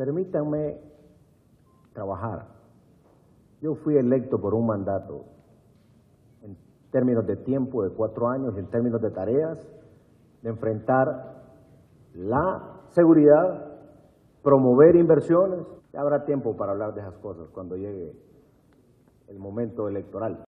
Permítanme trabajar. Yo fui electo por un mandato en términos de tiempo de 4 años, en términos de tareas, de enfrentar la seguridad, promover inversiones. Ya habrá tiempo para hablar de esas cosas cuando llegue el momento electoral.